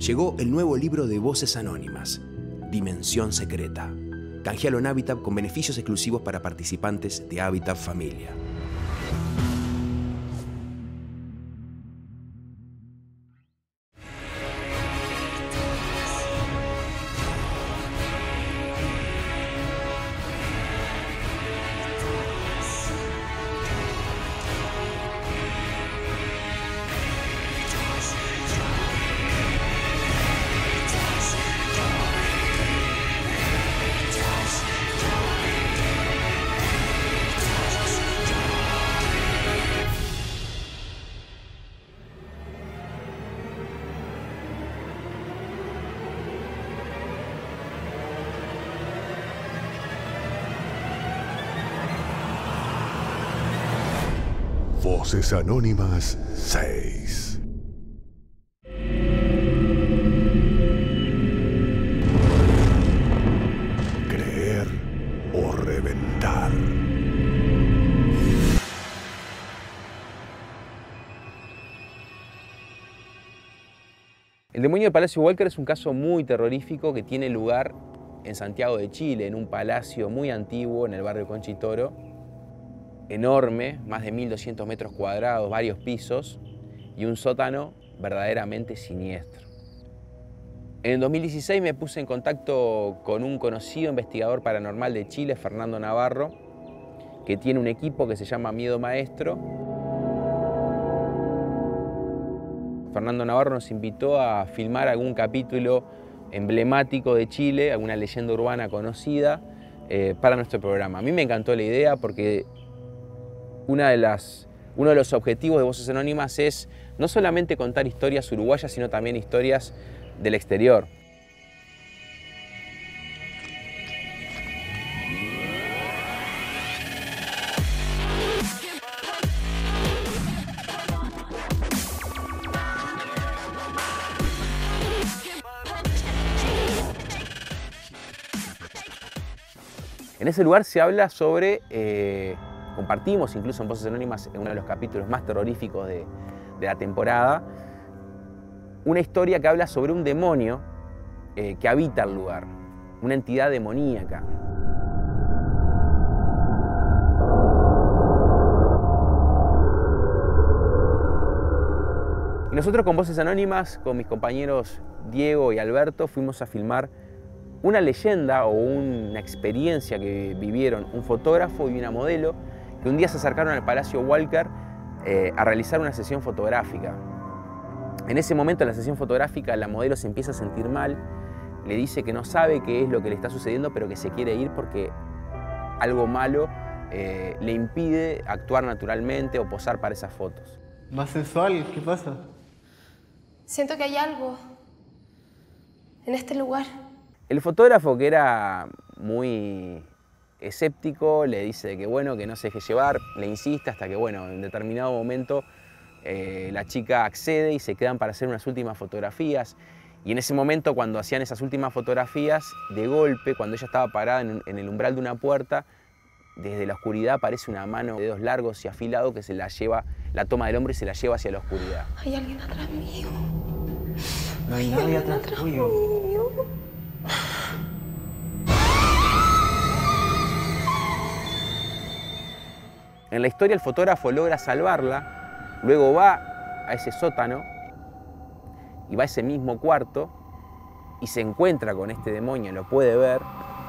Llegó el nuevo libro de Voces Anónimas, Dimensión Secreta. Canjealo en Habitat con beneficios exclusivos para participantes de Habitat Familia. Voces Anónimas 6. Creer o reventar. El demonio de Palacio Walker es un caso muy terrorífico que tiene lugar en Santiago de Chile, en un palacio muy antiguo en el barrio Conchitoro, enorme, más de 1200 metros cuadrados, varios pisos y un sótano verdaderamente siniestro. En el 2016 me puse en contacto con un conocido investigador paranormal de Chile, Fernando Navarro, que tiene un equipo que se llama Miedo Maestro. Fernando Navarro nos invitó a filmar algún capítulo emblemático de Chile, alguna leyenda urbana conocida, para nuestro programa. A mí me encantó la idea porque uno de los objetivos de Voces Anónimas es no solamente contar historias uruguayas, sino también historias del exterior. En ese lugar se habla sobre, compartimos incluso en Voces Anónimas, en uno de los capítulos más terroríficos de la temporada, una historia que habla sobre un demonio que habita el lugar, una entidad demoníaca. Y nosotros con Voces Anónimas, con mis compañeros Diego y Alberto, fuimos a filmar una leyenda o una experiencia que vivieron un fotógrafo y una modelo que un día se acercaron al Palacio Walker a realizar una sesión fotográfica. En ese momento, en la sesión fotográfica, la modelo se empieza a sentir mal, le dice que no sabe qué es lo que le está sucediendo, pero que se quiere ir porque algo malo le impide actuar naturalmente o posar para esas fotos. ¿Más sensual? ¿Qué pasa? Siento que hay algo en este lugar. El fotógrafo, que era muy escéptico, le dice que bueno, que no se deje llevar, le insiste hasta que bueno, en determinado momento la chica accede y se quedan para hacer unas últimas fotografías. Y en ese momento, cuando hacían esas últimas fotografías, de golpe, cuando ella estaba parada en el umbral de una puerta, desde la oscuridad aparece una mano de dedos largos y afilado que se la lleva, la toma del hombre y se la lleva hacia la oscuridad. Hay alguien atrás mío. No hay nadie atrás tuyo. En la historia el fotógrafo logra salvarla, luego va a ese sótano y va a ese mismo cuarto y se encuentra con este demonio, lo puede ver.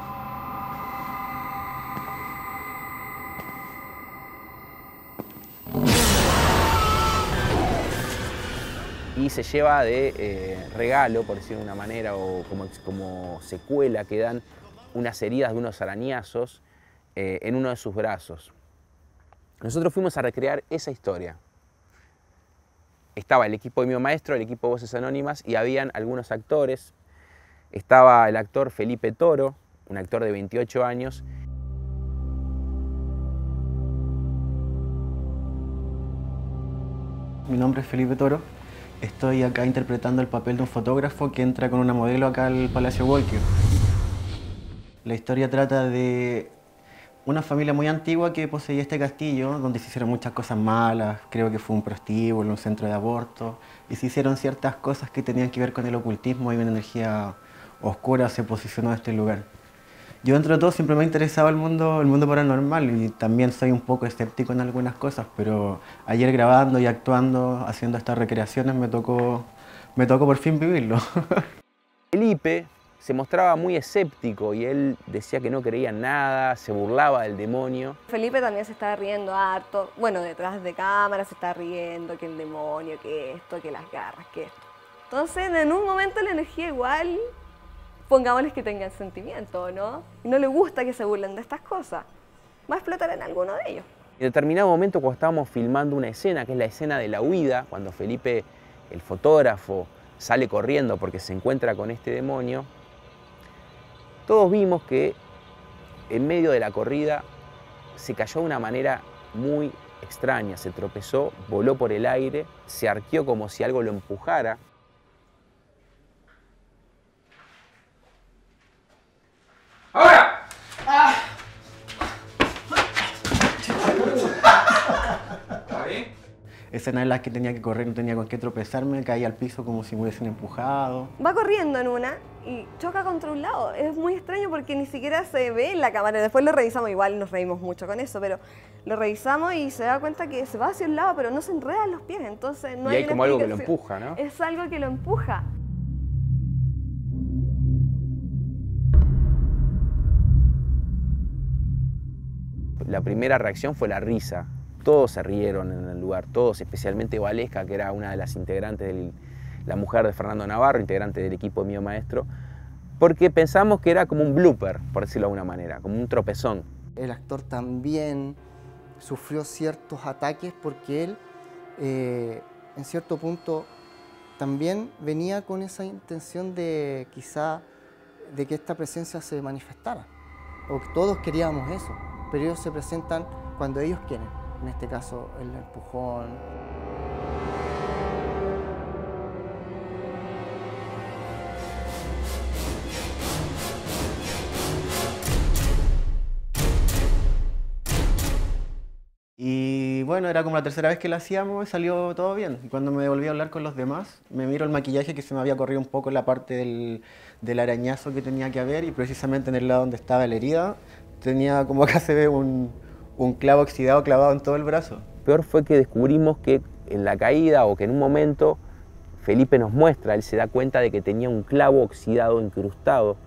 Y se lleva de regalo, por decirlo de una manera, o como secuela, que dan unas heridas de unos arañazos en uno de sus brazos. Nosotros fuimos a recrear esa historia. Estaba el equipo de Miedo Maestro, el equipo de Voces Anónimas y habían algunos actores. Estaba el actor Felipe Toro, un actor de 28 años. Mi nombre es Felipe Toro. Estoy acá interpretando el papel de un fotógrafo que entra con una modelo acá al Palacio Walker. La historia trata de una familia muy antigua que poseía este castillo, donde se hicieron muchas cosas malas, creo que fue un prostíbulo, un centro de aborto, y se hicieron ciertas cosas que tenían que ver con el ocultismo y una energía oscura se posicionó en este lugar. Yo dentro de todo siempre me ha interesado el mundo paranormal y también soy un poco escéptico en algunas cosas, pero ayer grabando y actuando, haciendo estas recreaciones, me tocó por fin vivirlo. Felipe se mostraba muy escéptico y él decía que no creía en nada, se burlaba del demonio. Felipe también se estaba riendo harto. Bueno, detrás de cámara se está riendo, que el demonio, que esto, que las garras, que esto. Entonces, en un momento la energía igual, pongámosles que tengan sentimiento, ¿no? Y no le gusta que se burlen de estas cosas. Va a explotar en alguno de ellos. En determinado momento, cuando estábamos filmando una escena, que es la escena de la huida, cuando Felipe, el fotógrafo, sale corriendo porque se encuentra con este demonio, todos vimos que en medio de la corrida se cayó de una manera muy extraña, se tropezó, voló por el aire, se arqueó como si algo lo empujara. ¡Ahora! ¿Está bien? Escenas en las que tenía que correr, no tenía con qué tropezarme, caí al piso como si me hubiesen empujado. Va corriendo en una y choca contra un lado. Es muy extraño porque ni siquiera se ve en la cámara. Después lo revisamos, igual nos reímos mucho con eso, pero lo revisamos y se da cuenta que se va hacia un lado, pero no se enredan los pies, entonces no hay como algo que lo empuja, ¿no? Es algo que lo empuja. La primera reacción fue la risa. Todos se rieron en el lugar, todos, especialmente Valesca, que era una de las integrantes, la mujer de Fernando Navarro, integrante del equipo de Mío Maestro, porque pensamos que era como un blooper, por decirlo de alguna manera, como un tropezón. El actor también sufrió ciertos ataques porque él, en cierto punto, también venía con esa intención de quizá de que esta presencia se manifestara, o que todos queríamos eso, pero ellos se presentan cuando ellos quieren. En este caso, el empujón. Y bueno, era como la tercera vez que lo hacíamos y salió todo bien. Y cuando me volví a hablar con los demás, me miro el maquillaje que se me había corrido un poco en la parte del arañazo que tenía que haber y precisamente en el lado donde estaba la herida, tenía como acá se ve un clavo oxidado clavado en todo el brazo. Peor fue que descubrimos que en la caída o que en un momento Felipe nos muestra, él se da cuenta de que tenía un clavo oxidado incrustado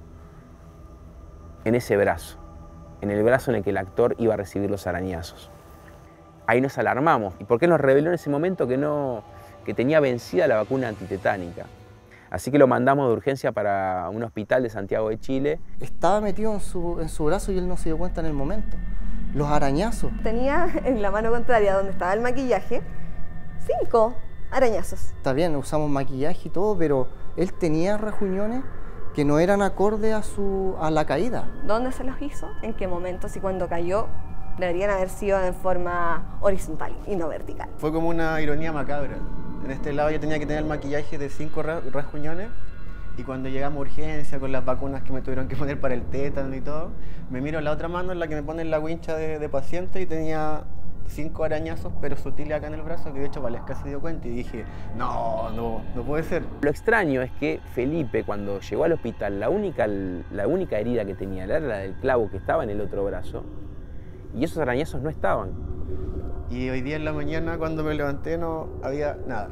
en ese brazo, en el brazo en el que el actor iba a recibir los arañazos. Ahí nos alarmamos. ¿Y por qué nos reveló en ese momento que tenía vencida la vacuna antitetánica? Así que lo mandamos de urgencia para un hospital de Santiago de Chile. Estaba metido en su brazo y él no se dio cuenta en el momento. Los arañazos. Tenía en la mano contraria, donde estaba el maquillaje, 5 arañazos. Está bien, usamos maquillaje y todo, pero él tenía rajuñones que no eran acorde a la caída. ¿Dónde se los hizo? ¿En qué momento? Si cuando cayó deberían haber sido en forma horizontal y no vertical. Fue como una ironía macabra. En este lado yo tenía que tener el maquillaje de 5 rasguñones y cuando llegamos a urgencia con las vacunas que me tuvieron que poner para el tétano y todo, me miro en la otra mano en la que me ponen la wincha de paciente y tenía 5 arañazos pero sutiles acá en el brazo que de hecho Valesca se dio cuenta y dije, no puede ser. Lo extraño es que Felipe cuando llegó al hospital la única herida que tenía era la del clavo que estaba en el otro brazo y esos arañazos no estaban. Y hoy día en la mañana cuando me levanté no había nada.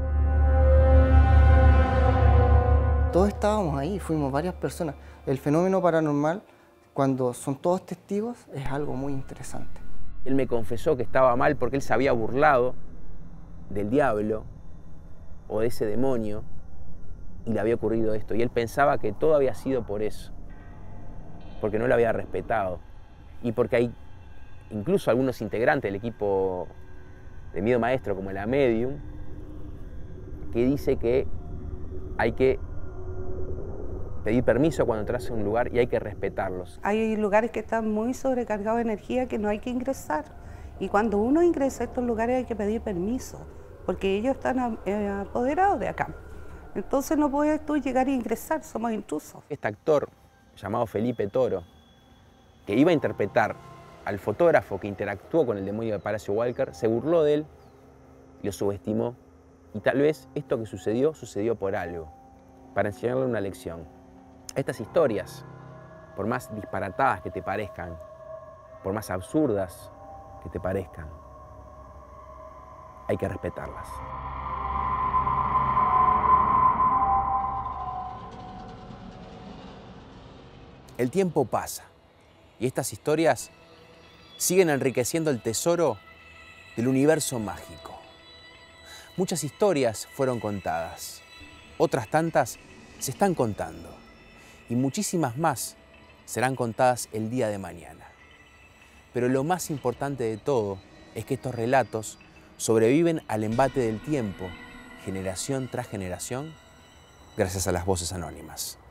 Todos estábamos ahí, fuimos varias personas. El fenómeno paranormal, cuando son todos testigos, es algo muy interesante. Él me confesó que estaba mal porque él se había burlado del diablo o de ese demonio y le había ocurrido esto. Y él pensaba que todo había sido por eso, porque no lo había respetado y porque hay incluso algunos integrantes del equipo de Mío Maestro, como la Medium, que dice que hay que pedir permiso cuando entras a un lugar y hay que respetarlos. Hay lugares que están muy sobrecargados de energía que no hay que ingresar. Y cuando uno ingresa a estos lugares hay que pedir permiso, porque ellos están apoderados de acá. Entonces no puedes tú llegar e ingresar, somos intrusos. Este actor, llamado Felipe Toro, que iba a interpretar al fotógrafo que interactuó con el demonio de Palacio Walker, se burló de él, lo subestimó, y tal vez esto que sucedió por algo, para enseñarle una lección. Estas historias, por más disparatadas que te parezcan, por más absurdas que te parezcan, hay que respetarlas. El tiempo pasa y estas historias siguen enriqueciendo el tesoro del universo mágico. Muchas historias fueron contadas, otras tantas se están contando y muchísimas más serán contadas el día de mañana. Pero lo más importante de todo es que estos relatos sobreviven al embate del tiempo, generación tras generación, gracias a las voces anónimas.